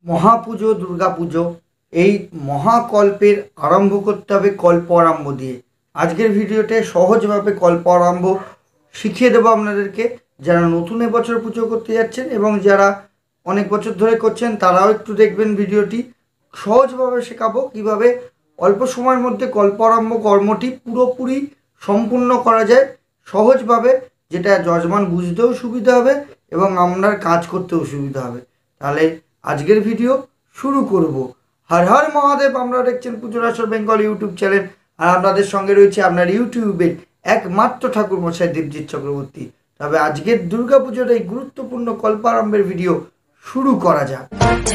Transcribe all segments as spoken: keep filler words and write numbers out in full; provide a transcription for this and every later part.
মহাপুজো দুর্গাপুজো এই মহাকল্পের আরম্ভ করতে হবে কল্প আরম্ভ দিয়ে। আজকের ভিডিওতে সহজভাবে কল্প আরম্ভ শিখিয়ে দেবো আপনাদেরকে। যারা নতুন এবছর পুজো করতে যাচ্ছেন এবং যারা অনেক বছর ধরে করছেন তারাও একটু দেখবেন ভিডিওটি। সহজভাবে শেখাবো কিভাবে অল্প সময়ের মধ্যে কল্প আরম্ভ কর্মটি পুরোপুরি সম্পূর্ণ করা যায় সহজভাবে, যেটা যজমান বুঝতেও সুবিধা হবে এবং আপনার কাজ করতেও সুবিধা হবে। তাহলে আজকের ভিডিও শুরু করব। হর হর মহাদেব। আপনারা দেখছেন পুজোর আসর বেঙ্গল ইউটিউব চ্যানেল, আর আপনাদের সঙ্গে রয়েছে আপনার ইউটিউবের একমাত্র ঠাকুর মশাই দেবজিৎ চক্রবর্তী। তবে আজকের দুর্গাপুজোর এই গুরুত্বপূর্ণ কল্পারম্ভের ভিডিও শুরু করা যাক।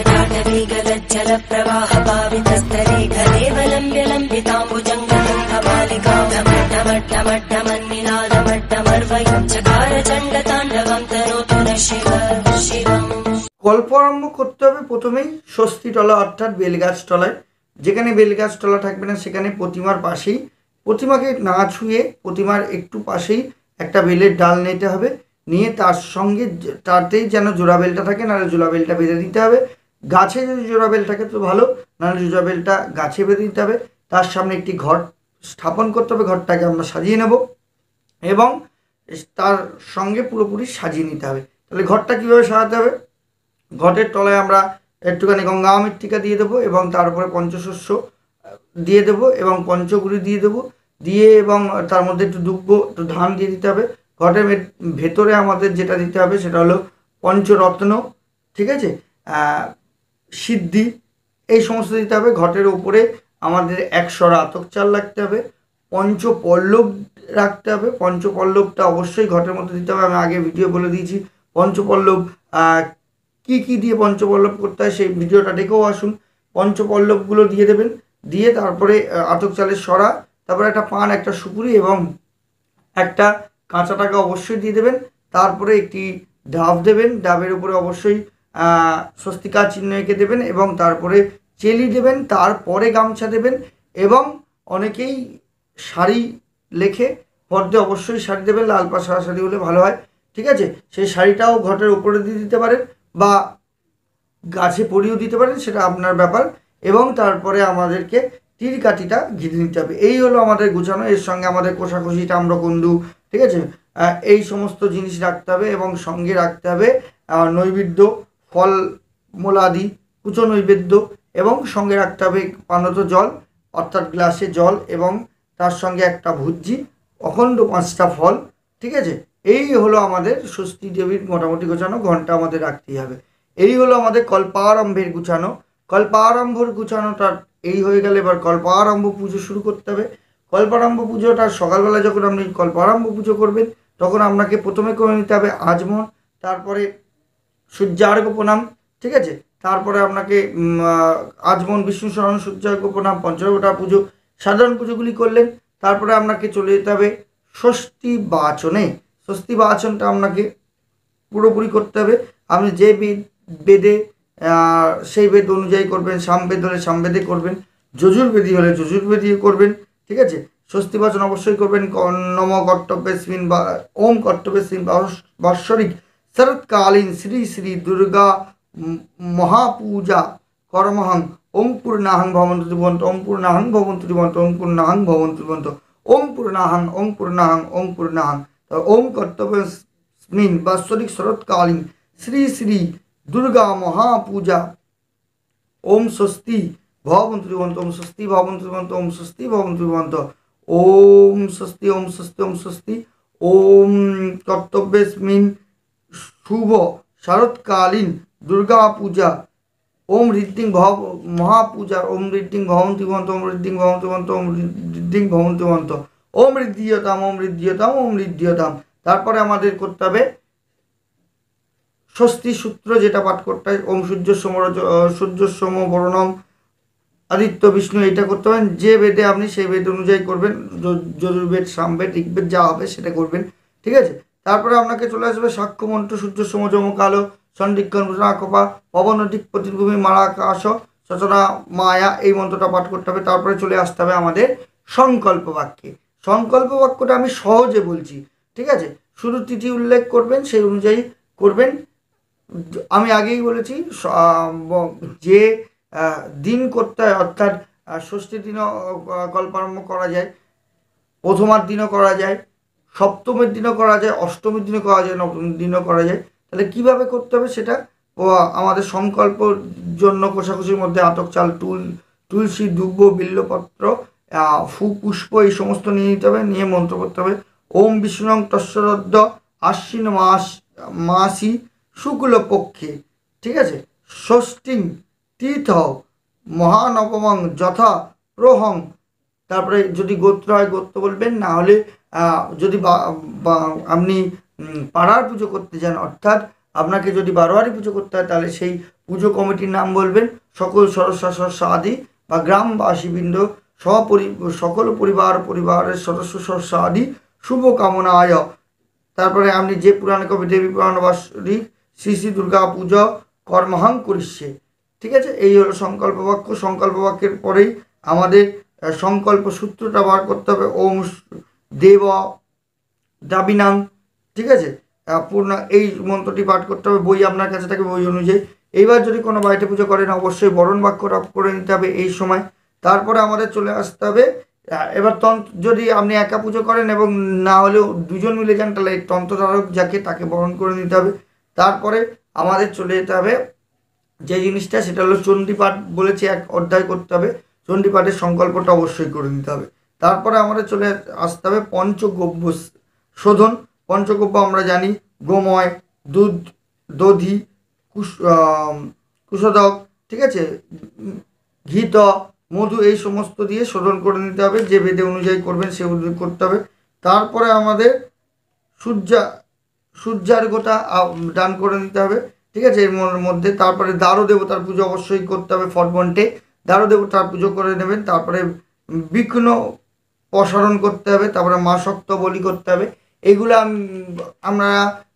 কল্প আরম্ভ করতে হবে প্রথমেই স্বস্তিতলা অর্থাৎ বেলগাছ তলায়। যেখানে বেলগাছ তলা থাকবে না সেখানে প্রতিমার পাশেই, প্রতিমাকে না ছুঁয়ে প্রতিমার একটু পাশেই একটা বেলের ডাল নিতে হবে। নিয়ে তার সঙ্গে তাতেই যেন জোড়া বেলটা থাকে, নাহলে জোড়া বেলটা বেঁধে দিতে হবে। গাছে যদি জোড়া বেল থাকে তো ভালো, নাহলে জোড়া বেলটা গাছে বেঁধে দিতে হবে। তার সামনে একটি ঘর স্থাপন করতে হবে, ঘরটাকে আমরা সাজিয়ে নেব এবং তার সঙ্গে পুরোপুরি সাজিয়ে নিতে হবে। তাহলে ঘরটা কীভাবে সাজাতে হবে? ঘটের তলায় আমরা একটুখানি গঙ্গা মৃত্তিকা দিয়ে দেবো এবং তার উপরে পঞ্চশস্য দিয়ে দেবো এবং পঞ্চগুড়ি দিয়ে দেবো দিয়ে এবং তার মধ্যে একটু দুব্ব একটু ধান দিয়ে দিতে হবে। ঘটের ভেতরে আমাদের যেটা দিতে হবে সেটা হলো পঞ্চরত্ন, ঠিক আছে, সিদ্ধি, এই সমস্ত দিতে হবে। ঘটের উপরে আমাদের একশরা আতক চাল রাখতে হবে, পঞ্চপল্লব রাখতে হবে। পঞ্চপল্লবটা অবশ্যই ঘটের মধ্যে দিতে হবে। আমি আগে ভিডিও বলে দিয়েছি পঞ্চপল্লব কি কি দিয়ে পঞ্চপল্লব করতে হয়, সেই ভিডিওটা দেখেও আসুন। পঞ্চপল্লবগুলো দিয়ে দেবেন, দিয়ে তারপরে আতক চালের সরা, তারপরে একটা পান, একটা সুপুরি এবং একটা কাঁচা টাকা অবশ্যই দিয়ে দেবেন। তারপরে একটি ডাব দেবেন, ডাবের উপরে অবশ্যই স্বস্তিকা চিহ্ন এঁকে দেবেন এবং তারপরে চেলি দেবেন, তারপরে গামছা দেবেন এবং অনেকেই শাড়ি লেখে পর্দে অবশ্যই শাড়ি দেবেন, লাল পাড় শাড়ি হলে ভালো হয়, ঠিক আছে। সেই শাড়িটাও ঘটের উপরে দিয়ে দিতে পারেন বা গাছে পরিয়েও দিতে পারেন, সেটা আপনার ব্যাপার। এবং তারপরে আমাদেরকে তীর কাঠিটা ঘিরে নিতে হবে। এই হলো আমাদের গুছানো। এর সঙ্গে আমাদের কোষাকুষি, তাম্রকুণ্ডু, ঠিক আছে, এই সমস্ত জিনিস রাখতে হবে এবং সঙ্গে রাখতে হবে নৈবেদ্য, ফল মূলাদি, কুচো নৈবেদ্য এবং সঙ্গে রাখতে হবে পানত জল অর্থাৎ গ্লাসে জল এবং তার সঙ্গে একটা ভুজ্জি, অখণ্ড পাঁচটা ফল, ঠিক আছে। এই হলো আমাদের ষষ্ঠী দেবীর মোটামুটি গোছানো। ঘন্টা আমাদের রাখতেই হবে। এই হলো আমাদের কল্পারম্ভের গুছানো। কল্পারম্ভর গুছানোটা এই হয়ে গেলে এবার কল্পারম্ভ পুজো শুরু করতে হবে। কল্পারম্ভ পুজোটা সকালবেলা যখন আপনি কল্পারম্ভ পুজো করবেন তখন আপনাকে প্রথমে করে নিতে হবে আচমন, তারপরে সূর্যার্ঘ প্রণাম, ঠিক আছে। তারপরে আপনাকে আচমন, বিষ্ণু শরণ, সূর্যার্ঘ প্রণাম, পঞ্চবটা পুজো, সাধারণ পুজোগুলি করলেন। তারপরে আপনাকে চলে যেতে হবে ষষ্ঠী বাচনে। ষষ্ঠী বাচনটা আপনাকে পুরোপুরি করতে হবে। আপনি যে বেদ বেদে সেই বেদ অনুযায়ী করবেন। সামবেদ হলে সামবেদে করবেন, যজুর্বেদী হলে যজুর্বেদী করবেন, ঠিক আছে। ষষ্ঠী বাচন অবশ্যই করবেন। নম কর্তব্যস্মিন বা ওম কর্তব্যস্মিন বাৎসরিক শরৎকালীন শ্রী শ্রী দুর্গা মহাপূজা কর্মহং ওম পূর্ণাহং ভবন্তু দিবন্ত, ওম পূর্ণাহং ভবন্তু দিবন্ত, ওম পূর্ণাহং ভবন্তু দিবন্ত, ওম পূর্ণাহং, ওম পূর্ণাহং, ওম পূর্ণাহং। ওম কর্তব্যস্মিন বাৎসরিক শরৎকালীন শ্রী শ্রী দুর্গা মহাপূজা ওম স্বস্তি ভবন্তু দিবন্ত, ওম স্বস্তি ভবন্তু দিবন্ত, ওম স্বস্তি ভবন্তু দিবন্ত, ওম স্বস্তি, ওম স্বস্তি, ওম স্বস্তি। ওম কর্তব্যস্মিন শুভ শরৎকালীন দুর্গা পূজা ওম ঋদ্ধিং ভব মহাপূজা ওম ঋদ্ধিং ভবন্তু দিবন্ত, ওম ঋদ্ধিং ভবন্তু দিবন্ত, ওম ঋদ্ধিং ভবন্তু দিবন্ত, ওম ঋদ্ধিয়তাম, ওম ঋদ্ধিয়তাম, ওম ঋদ্ধিয়তাম। তারপরে আমাদের করতে হবে ষষ্ঠী সূত্র, যেটা পাঠ করতে হয় ওম সূর্য সোম সূর্য সোম বরণম আদিত্য বিষ্ণু, এটা করতে পারেন। যে বেদে আপনি সেই বেদ অনুযায়ী করবেন, যজুর্বেদ, সামবেদ, ঋগ্বেদ যা হবে সেটা করবেন, ঠিক আছে। তারপরে আপনাকে চলে আসবে সাক্ষ্য মন্ত্র, সূর্য সোম যম কালো সন্দিক্ষণ কপা পবন দিক প্রতিভূমি মারাকাশ সচনা মায়া, এই মন্ত্রটা পাঠ করতে হবে। তারপরে চলে আসতে হবে আমাদের সংকল্প বাক্যে। সংকল্প বাক্যটা আমি সহজে বলছি, ঠিক আছে। শুরু তিথি উল্লেখ করবেন, সেই অনুযায়ী করবেন। আমি আগেই বলেছি যে দিন করতে হয়, অর্থাৎ ষষ্ঠীর দিনও কল্পারম্ভ করা যায়, প্রথমার দিনও করা যায়, সপ্তমীর দিনও করা যায়, অষ্টমীর দিনও করা যায়, নবমীর দিনও করা যায়। তাহলে কিভাবে করতে হবে সেটা আমাদের সংকল্পর জন্য কোষাকুষির মধ্যে আতক চাল, তুল তুলসী, দুব্ব, বিল্লপত্র, ফু, পুষ্প এই সমস্ত নিয়ে নিতে হবে। নিয়ে মন্ত্র করতে হবে ওম বিষ্ণুং তস্যরদ্দ আশ্বিন মাস মাসি শুক্লপক্ষে, ঠিক আছে, ষষ্ঠীং তীর্থ মহানবমং যথা প্রহং। তারপরে যদি গোত্র হয় গোত্র বলবেন, না হলে যদি আপনি পাড়ার পুজো করতে চান, অর্থাৎ আপনাকে যদি বারোয়ারি পুজো করতে হয় তাহলে সেই পুজো কমিটির নাম বলবেন। সকল সদস্য আদি বা গ্রামবাসীবৃন্দ সপরি সকল পরিবার পরিবারের সদস্য সদস্য আদি শুভকামনায়। তারপরে আপনি যে পুরাণ কবি দেবী পুরাণবাসী শ্রী শ্রী দুর্গা পুজো কর্মহাং করিষ্যে, ঠিক আছে। এই হলো সংকল্প বাক্য। সংকল্প বাক্যের পরেই আমাদের সংকল্প সূত্রটা বার করতে হবে। ওম দেব দাবিনাং, ঠিক আছে, পূর্ণ এই মন্ত্রটি পাঠ করতে হবে। বই আপনার কাছে থাকে, বই অনুযায়ী। এইবার যদি কোনো বাড়িতে পুজো করেন অবশ্যই বরণ বাক্যটা করে নিতে হবে এই সময়। তারপরে আমাদের চলে আসতে হবে এবার তন্ত্র, যদি আপনি একা পুজো করেন এবং না হলেও দুজন মিলে যান তাহলে তন্ত্রধারক যাকে তাকে বরণ করে নিতে হবে। তারপরে আমাদের চলে যেতে হবে যে জিনিসটা, সেটা হলো চণ্ডীপাঠ বলেছে এক অধ্যায় করতে হবে। চণ্ডীপাঠের সংকল্পটা অবশ্যই করে নিতে হবে। তারপরে আমাদের চলে আসতে হবে পঞ্চগব্য শোধন। পঞ্চগব্য আমরা জানি গোময়, দুধ, দধি, কুশ কুশোদক, ঠিক আছে, ঘিত, মধু এই সমস্ত দিয়ে শোধন করে নিতে হবে। যে বেদে অনুযায়ী করবেন সে অনুযায়ী করতে হবে। তারপরে আমাদের সূর্যা সূর্যার গোটা দান করে নিতে হবে, ঠিক আছে, এর মধ্যে। তারপরে দ্বারো দেবতার পুজো অবশ্যই করতে হবে। ফটবন্টে দ্বারো দেবতার পুজো করে নেবেন। তারপরে বিঘ্ন প্রসারণ করতে হবে। তারপরে মা শক্ত বলি করতে হবে। এইগুলো আমরা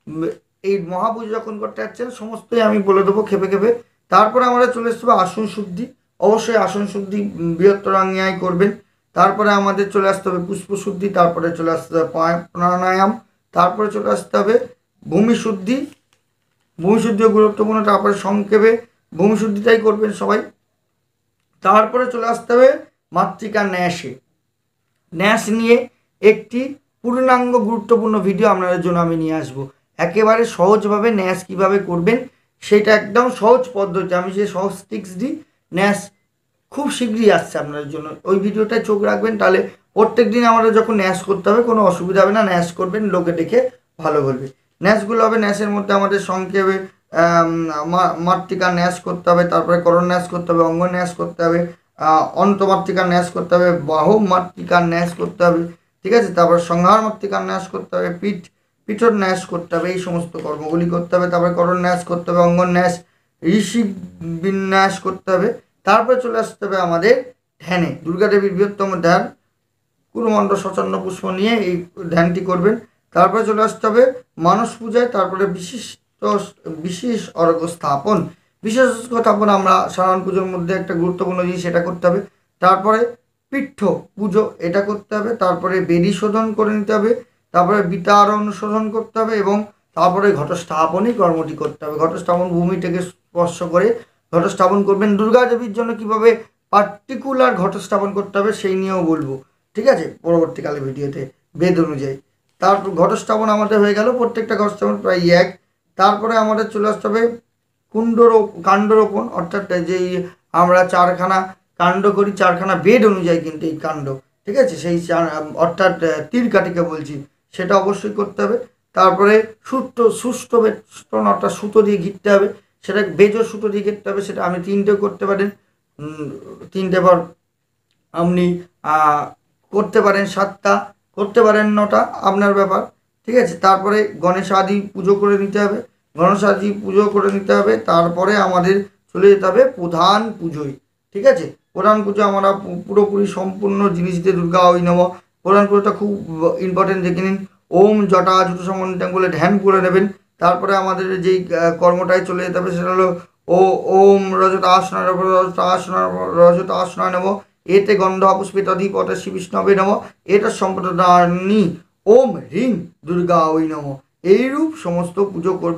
এই মহাপুজো যখন করতে যাচ্ছেন সমস্তই আমি বলে দেবো খেপে খেপে। তারপরে আমরা চলে আসতে হবে আসন শুদ্ধি। অবশ্যই আসন শুদ্ধি বৃহত্তর আঙ্গিয়ায় করবেন। তারপরে আমাদের চলে আসতে হবে পুষ্প শুদ্ধি। তারপরে চলে আসতে হবে প্রাণায়াম। তারপরে চলে আসতে হবে ভূমি শুদ্ধি। ভূমি শুদ্ধিও গুরুত্বপূর্ণ। তারপরে সংক্ষেপে ভূমি শুদ্ধিটাই করবেন সবাই। তারপরে চলে আসতে হবে মাতৃকা ন্যাসে। ন্যাস নিয়ে একটি পূর্ণাঙ্গ গুরুত্বপূর্ণ ভিডিও আপনাদের জন্য আমি নিয়ে আসবো। একেবারে সহজভাবে ন্যাস কিভাবে করবেন সেটা একদম সহজ পদ্ধতি, আমি যে সহজ টিক্স দিই, ন্যাস খুব শীঘ্রই আসছে আপনাদের জন্য। ওই ভিডিওটায় চোখ রাখবেন, তাহলে প্রত্যেক দিন আমাদের যখন ন্যাস করতে হবে কোনো অসুবিধা হবে না। ন্যাস করবেন, লোকে দেখে ভালো বলবে। ন্যাসগুলো হবে, ন্যাসের মধ্যে আমাদের সংক্ষেপে মাতৃকা ন্যাস করতে হবে, তারপরে করণ ন্যাস করতে হবে, অঙ্গ ন্যাস করতে হবে, অন্তমাতৃকার ন্যাস করতে হবে, বাহু মাতৃকার ন্যাস করতে হবে, ঠিক আছে। তারপর সংহার মাতৃকার ন্যাস করতে হবে, পিঠ পিঠর ন্যাস করতে হবে। এই সমস্ত কর্মগুলি করতে হবে। তারপরে করণ ন্যাস করতে হবে, অঙ্গন ন্যাস, ঋষি বিন্যাস করতে হবে। তারপরে চলে আসতে হবে আমাদের ধ্যানে। দুর্গা দেবীর বৃহত্তম ধ্যান কুরুমণ্ড সচন্ন পুষ্প নিয়ে এই ধ্যানটি করবেন। তারপরে চলে আসতে হবে মানস পূজায়। তারপরে বিশিষ্ট বিশেষ অর্ঘ্য স্থাপন। বিশেষ স্থাপন আমরা সাধারণ পুজোর মধ্যে একটা গুরুত্বপূর্ণ জিনিস, সেটা করতে হবে। তারপরে পিঠ্ঠ পুজো এটা করতে হবে। তারপরে বেদি শোধন করে নিতে হবে। তারপরে বিতারণ শোধন করতে হবে এবং তারপরে ঘটস্থাপনই কর্মটি করতে হবে। ঘটস্থাপন ভূমিটাকে স্পর্শ করে ঘটস্থাপন করবেন। দুর্গা দেবীর জন্য কীভাবে পার্টিকুলার ঘটস্থাপন করতে হবে সেই নিয়েও বলবো, ঠিক আছে, পরবর্তীকালে ভিডিওতে বেদ অনুযায়ী। তারপর ঘটস্থাপন আমাদের হয়ে গেল, প্রত্যেকটা ঘটস্থাপন প্রায় এক। তারপরে আমাদের চলে আসতে হবে কুণ্ডরোপ কাণ্ডরোপণ, অর্থাৎ যেই আমরা চারখানা কাণ্ড করি, চারখানা বেদ অনুযায়ী কিন্তু এই কাণ্ড, ঠিক আছে, সেই অর্থাৎ তীর কাটিকে বলছি, সেটা অবশ্যই করতে হবে। তারপরে সুতো সুষ্ঠ বেষ্টন অর্থাৎ সুতো দিয়ে ঘিরতে হবে, সেটা বেজ সুতো দিয়ে ঘিরতে হবে। সেটা আমি তিনটেও করতে পারেন, তিনটে বার আপনি করতে পারেন, সাতটা করতে পারেন, নটা আপনার ব্যাপার, ঠিক আছে। তারপরে গণেশ আদি পুজো করে নিতে হবে। গণেশ আদি পুজো করে নিতে হবে। তারপরে আমাদের চলে যেতে হবে প্রধান পুজোয়, ঠিক আছে। প্রধান পুজো আমরা পুরোপুরি সম্পূর্ণ জিনিস দিয়ে দুর্গা ওই নম। প্রধান পুজোটা খুব ইম্পর্টেন্ট, দেখে নিন। ওম জটা জুটো সম্বন্ধে বলে ধ্যান করে নেবেন। তারপরে আমাদের যেই কর্মটায় চলে যেতে হবে সেটা হলো ও ওম রজত আসনা রজত আসনা রজত আসনা নেব এতে গন্ধ পুষ্পিতাধিপতে শ্রী বিষ্ণবে নম এটা সম্প্রদানি ওম হ্রিং দুর্গা ওই নম। এইরূপ সমস্ত পুজো করবেন।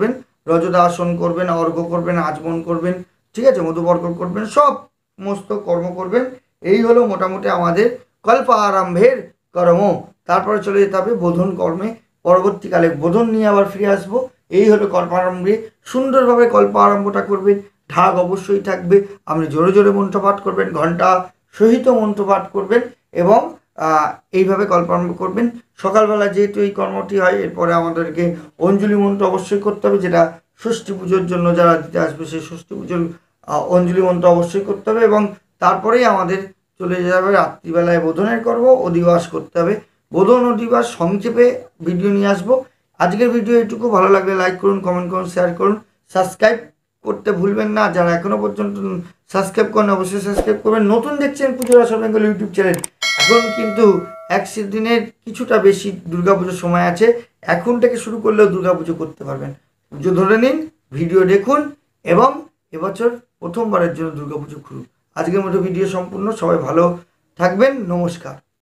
রজদা আসন করবেন, অর্ঘ্য করবেন, আচমন করবেন, ঠিক আছে, মধুবর্গ করবেন, সব সমস্ত কর্ম করবেন। এই হলো মোটামুটি আমাদের কল্প আরম্ভের কর্ম। তারপরে চলে যেতে হবে বোধন কর্মে। পরবর্তীকালে বোধন নিয়ে আবার ফিরে আসবো। এই হলো কল্প আরম্ভে। সুন্দরভাবে কল্প আরম্ভটা করবেন। ঢাক অবশ্যই থাকবে। আপনি জোরে জোরে মন্ত্রপাঠ করবেন, ঘণ্টা সহিত মন্ত্রপাঠ করবেন এবং এইভাবে কল্প আরম্ভ করবেন। সকালবেলা যেহেতু এই কর্মটি হয়, এরপরে আমাদেরকে অঞ্জলি মন্ত্র অবশ্যই করতে হবে, যেটা ষষ্ঠী পুজোর জন্য যারা দিতে আসবে সেই ষষ্ঠী পুজোর অঞ্জলি মন্ত্র অবশ্যই করতে হবে। এবং তারপরেই আমাদের চলে যাবে রাত্রিবেলায় বোধনের কর্ম, অধিবাস করতে হবে। বোধন অধিবাস সংক্ষেপে ভিডিও নিয়ে আসবো। আজকের ভিডিও এটুকু। ভালো লাগলে লাইক করুন, কমেন্ট করুন, শেয়ার করুন, সাবস্ক্রাইব করতে ভুলবেন না। যারা এখনো পর্যন্ত সাবস্ক্রাইব করেন অবশ্যই সাবস্ক্রাইব করবেন। নতুন দেখছেন পুজোর আসর বেঙ্গল ইউটিউব চ্যানেল। এখন কিন্তু একশো দিনের কিছুটা বেশি দুর্গাপুজোর সময় আছে। এখন থেকে শুরু করলেও দুর্গাপুজো করতে পারবেন। পুজো ধরে নিন, ভিডিও দেখুন এবং এবছর প্রথমবারের জন্য দুর্গাপুজো খুলুন। আজকের মতো ভিডিও সম্পূর্ণ। সবাই ভালো থাকবেন। নমস্কার।